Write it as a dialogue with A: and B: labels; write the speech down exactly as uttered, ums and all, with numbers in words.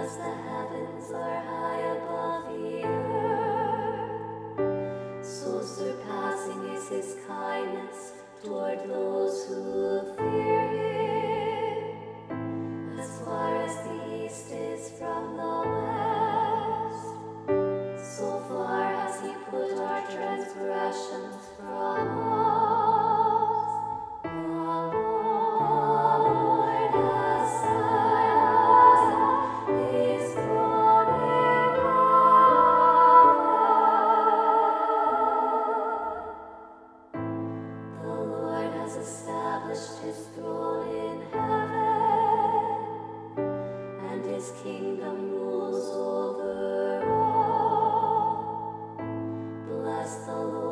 A: as the heavens are high above the earth, so surpassing is his kindness toward those who fear him. As far as the east is from the west, so far has he put our transgressions from us. The Lord has set his throne in heaven. The Lord has established his throne in heaven, and his kingdom rules over all. Bless the Lord.